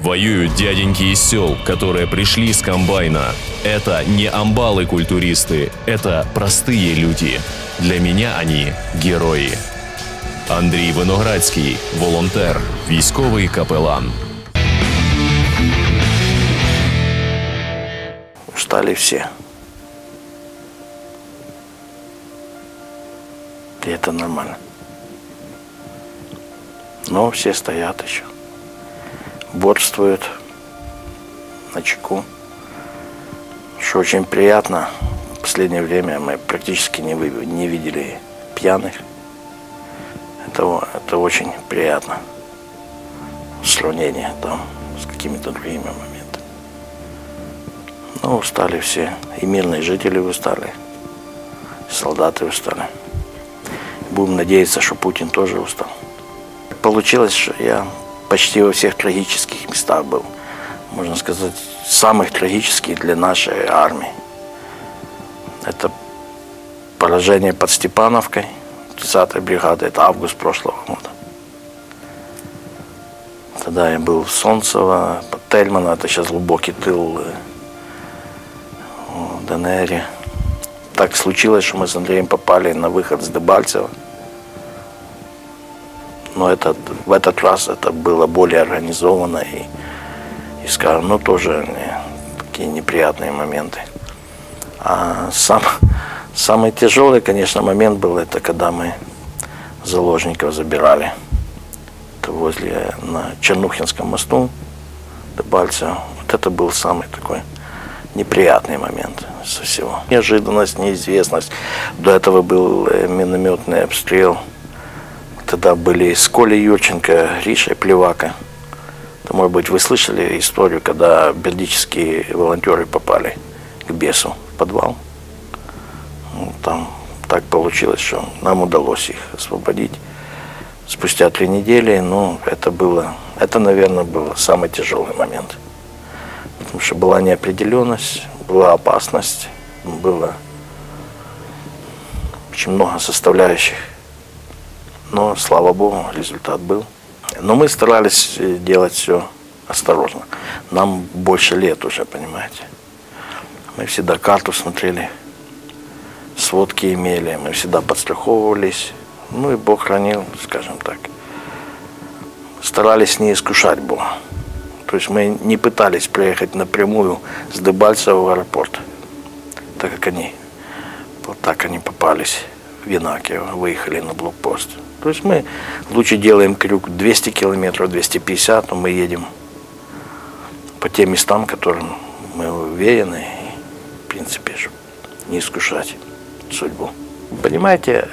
Воюют дяденьки из сел, которые пришли с комбайна. Это не амбалы-культуристы, это простые люди. Для меня они герої. Андрій Виноградський, волонтер, військовий капелан. Устали все. И это нормально. Но все стоят еще. Бодствуют на чеку. Что очень приятно. В последнее время мы практически не видели пьяных. Это очень приятно. В сравнении там с какими-то другими моментами. Но устали все. И мирные жители устали. И солдаты устали. Будем надеяться, что Путин тоже устал. Получилось, что я почти во всех трагических местах был. Можно сказать, самых трагических для нашей армии. Это поражение под Степановкой, 30-й бригады, это август прошлого года. Тогда я был в Солнцево, под Тельмано, это сейчас глубокий тыл в ДНР. Так случилось, что мы с Андреем попали на выход с Дебальцева. Но в этот раз это было более организовано и скажем, ну тоже такие неприятные моменты. А самый тяжелый, конечно, момент был, это когда мы заложников забирали. Это на Чернухинском мосту Дебальцево. Вот это был самый такой неприятный момент со всего. Неожиданность, неизвестность. До этого был минометный обстрел. Тогда были с Колей Юрченко, Гришей Плевака. То, может быть, вы слышали историю, когда бердические волонтеры попали к бесу в подвал. Там так получилось, что нам удалось их освободить спустя 3 недели. Но это, наверное, был самый тяжелый момент. Потому что была неопределенность, была опасность, было очень много составляющих. Но, слава Богу, результат был. Но мы старались делать все осторожно. Нам больше лет уже, понимаете. Мы всегда карту смотрели, сводки имели, мы всегда подстраховывались. Ну и Бог хранил, скажем так. Старались не искушать Бога. То есть мы не пытались приехать напрямую с Дебальцева в аэропорт, так как вот так они попались в Янакиево, выехали на блокпост. То есть мы лучше делаем крюк 200 километров, 250, но мы едем по тем местам, которым мы уверены, и, в принципе, чтобы не искушать судьбу. Понимаете,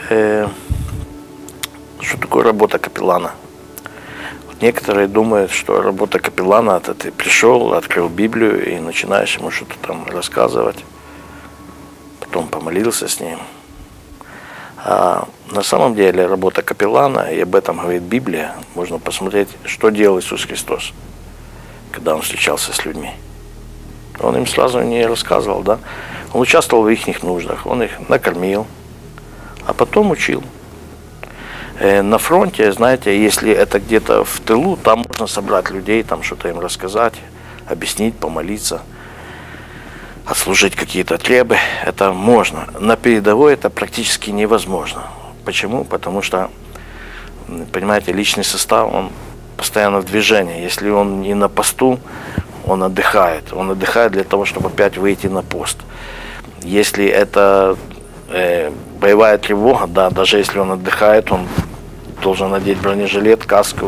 что такое работа капеллана? Вот некоторые думают, что работа капеллана — это ты пришел, открыл Библию и начинаешь ему что-то там рассказывать, потом помолился с ним. А на самом деле работа капеллана, и об этом говорит Библия, можно посмотреть, что делал Иисус Христос, когда Он встречался с людьми. Он им сразу не рассказывал, да? Он участвовал в их нуждах, Он их накормил, а потом учил. На фронте, знаете, если это где-то в тылу, там можно собрать людей, там что-то им рассказать, объяснить, помолиться, отслужить какие-то требы, это можно. На передовой это практически невозможно. Почему? Потому что, понимаете, личный состав, он постоянно в движении. Если он не на посту, он отдыхает. Он отдыхает для того, чтобы опять выйти на пост. Если это боевая тревога, да, даже если он отдыхает, он должен надеть бронежилет, каску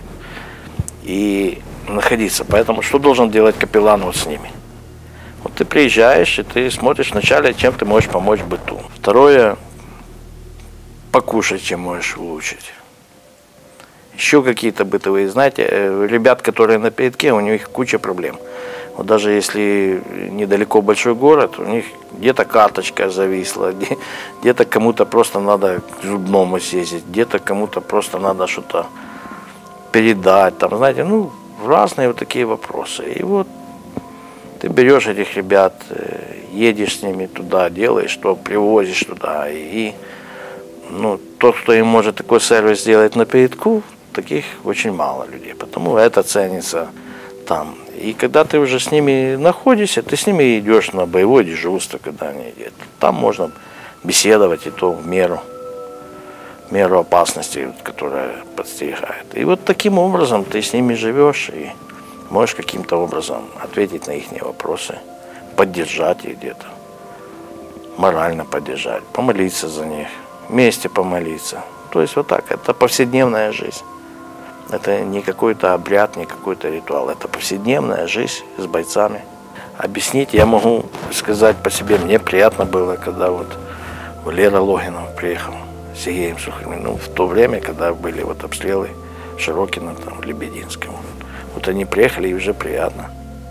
и находиться. Поэтому что должен делать капеллан вот с ними? Вот ты приезжаешь, и ты смотришь вначале, чем ты можешь помочь в быту. Второе, покушать, чем можешь улучшить. Еще какие-то бытовые, знаете, ребят, которые на передке, у них куча проблем. Вот даже если недалеко большой город, у них где-то карточка зависла, где-то кому-то просто надо к зубному съездить, где-то кому-то просто надо что-то передать, там, знаете, ну, разные вот такие вопросы. И вот ты берешь этих ребят, едешь с ними туда, делаешь, что привозишь туда. И ну, тот, кто им может такой сервис сделать на передку, таких очень мало людей. Потому это ценится там. И когда ты уже с ними находишься, ты с ними идешь на боевое дежурство, когда они едут. Там можно беседовать, и то в меру опасности, которая подстерегает. И вот таким образом ты с ними живешь и можешь каким-то образом ответить на их вопросы, поддержать их где-то, морально поддержать, помолиться за них, вместе помолиться. То есть вот так, это повседневная жизнь. Это не какой-то обряд, не какой-то ритуал, это повседневная жизнь с бойцами. Объяснить я могу сказать по себе, мне приятно было, когда вот Валера Логинов приехал с Сергеем Сухаревым, ну, в то время, когда были вот обстрелы в Широкино, там, в Лебединском. Вот они приехали, и уже приятно.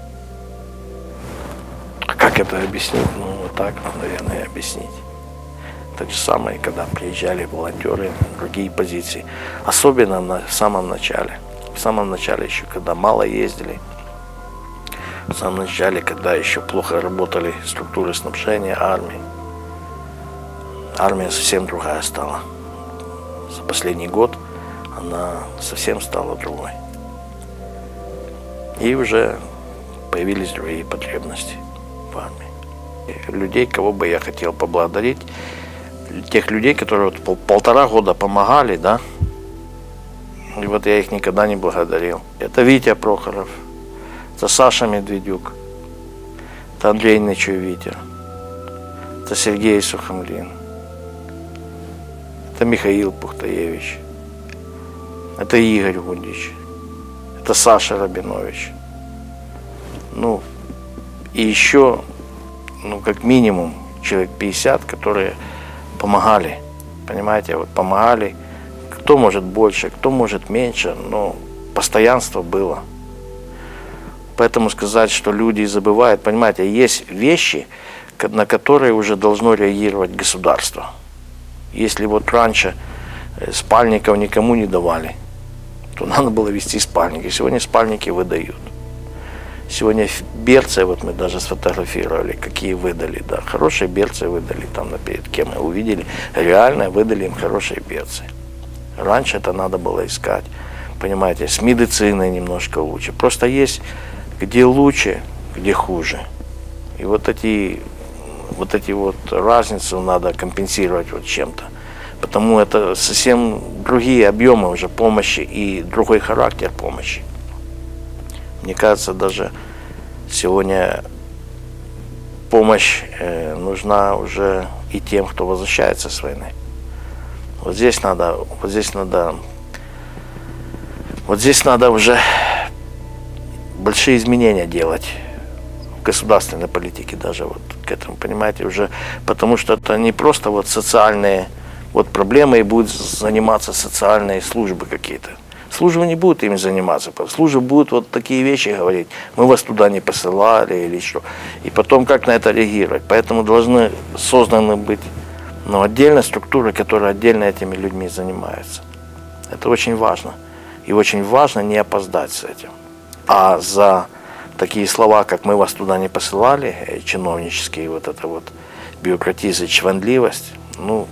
А как это объяснить? Ну, вот так, наверное, объяснить. Так же самое, когда приезжали волонтеры, другие позиции. Особенно в самом начале. В самом начале еще, когда мало ездили. В самом начале, когда еще плохо работали структуры снабжения армии. Армия совсем другая стала. За последний год она совсем стала другой. И уже появились другие потребности в армии. Людей, кого бы я хотел поблагодарить, тех людей, которые вот полтора года помогали, да, и вот я их никогда не благодарил. Это Витя Прохоров, это Саша Медведюк, это Андрей Нечуй-Витер, это Сергей Сухомлин, это Михаил Пухтаевич, это Игорь Гундич, это Саша Рабинович. Ну, и еще, ну, как минимум, человек 50, которые помогали, понимаете, вот помогали. Кто может больше, кто может меньше, но постоянство было. Поэтому сказать, что люди забывают, понимаете, есть вещи, на которые уже должно реагировать государство. Если вот раньше спальников никому не давали, то надо было вести спальники. Сегодня спальники выдают. Сегодня берцы, вот мы даже сфотографировали, какие выдали, да, хорошие берцы выдали, там на передке мы увидели, реально выдали им хорошие берцы. Раньше это надо было искать, понимаете, с медициной немножко лучше. Просто есть где лучше, где хуже. И вот эти вот разницу надо компенсировать вот чем-то. Потому это совсем другие объемы уже помощи и другой характер помощи. Мне кажется, даже сегодня помощь нужна уже и тем, кто возвращается с войны. Вот здесь надо уже большие изменения делать в государственной политике, даже вот к этому, понимаете, уже, потому что это не просто вот социальные вот проблемы, и будут заниматься социальные службы какие-то. Службы не будут ими заниматься, службы будут вот такие вещи говорить, мы вас туда не посылали или что. И потом как на это реагировать. Поэтому должны созданы быть отдельная структура, которая отдельно этими людьми занимается. Это очень важно. И очень важно не опоздать с этим. А за такие слова, как мы вас туда не посылали, чиновнические, вот это вот бюрократизм и чванливость, ну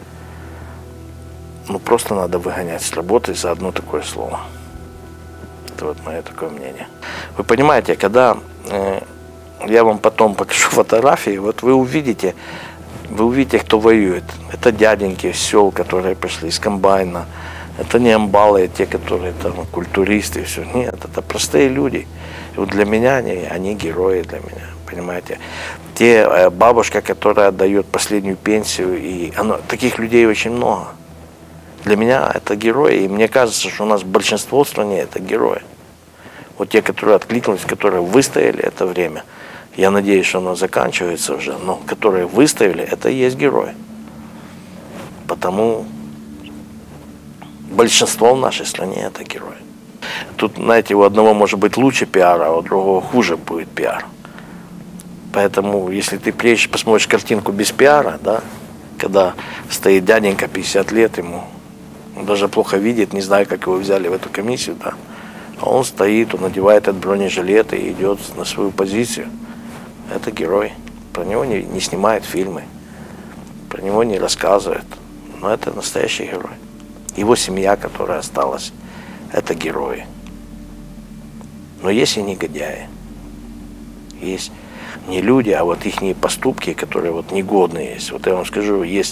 просто надо выгонять с работы за одно такое слово. Это вот мое такое мнение. Вы понимаете, когда я вам потом покажу фотографии, вот вы увидите, кто воюет. Это дяденьки с сел, которые пришли с комбайна. Это не амбалы, те, которые там культуристы, все. Нет, это простые люди. И вот для меня они герои для меня, понимаете. Те бабушка, которая отдает последнюю пенсию, и таких людей очень много. Для меня это герои, и мне кажется, что у нас большинство в стране это герои. Вот те, которые откликнулись, которые выстояли это время. Я надеюсь, что оно заканчивается уже, но которые выстояли, это и есть герои. Потому большинство в нашей стране это герои. Тут, знаете, у одного может быть лучше пиар, а у другого хуже будет пиар. Поэтому, если ты приедешь, посмотришь картинку без пиара, да, когда стоит дяденька 50 лет, ему он даже плохо видит, не знаю, как его взяли в эту комиссию, да. А он стоит, он надевает этот бронежилет и идет на свою позицию. Это герой. Про него не снимают фильмы, про него не рассказывают. Но это настоящий герой. Его семья, которая осталась, это герои. Но есть и негодяи. Есть не люди, а вот их поступки, которые вот негодные есть. Вот я вам скажу, есть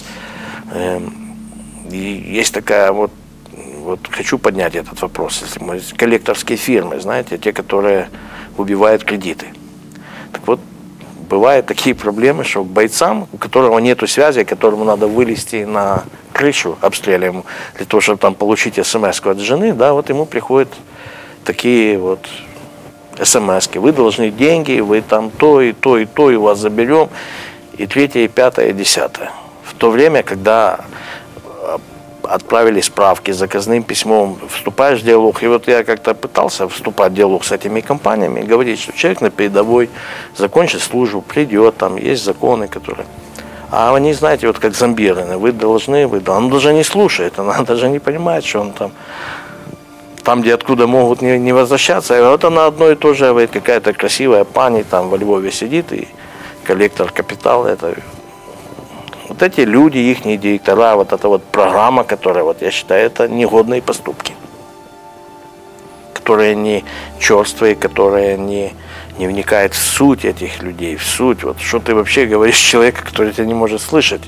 такая вот хочу поднять этот вопрос. Если мы коллекторские фирмы, знаете, те, которые выбивают кредиты. Так вот, бывают такие проблемы, что к бойцам, у которого нету связи, которому надо вылезти на крышу обстреливаемую, для того, чтобы там получить смс от жены, да, вот ему приходят такие вот смс-ки. Вы должны деньги, вы там то, и то, и то, и вас заберем, и третье, и пятое, и десятое. В то время, когда отправили справки с заказным письмом, вступаешь в диалог. И вот я как-то пытался вступать в диалог с этими компаниями, говорить, что человек на передовой закончит службу, придет, там есть законы, которые... А они, знаете, вот как зомбированы, вы должны, он даже не слушает, она даже не понимает, что он там, где откуда могут не возвращаться. И вот она одно и то же говорит, какая-то красивая пани там во Львове сидит, и коллектор капитала, это... Вот эти люди, их директора, вот эта вот программа, которая, вот я считаю, это негодные поступки, которые не черствые, которые не вникают в суть этих людей, в суть. Вот что ты вообще говоришь человеку, который тебя не может слышать.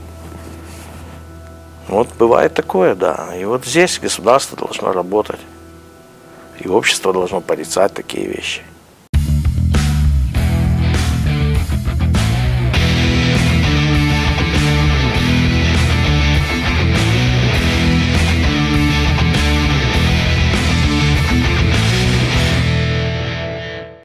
Вот бывает такое, да. И вот здесь государство должно работать, и общество должно порицать такие вещи.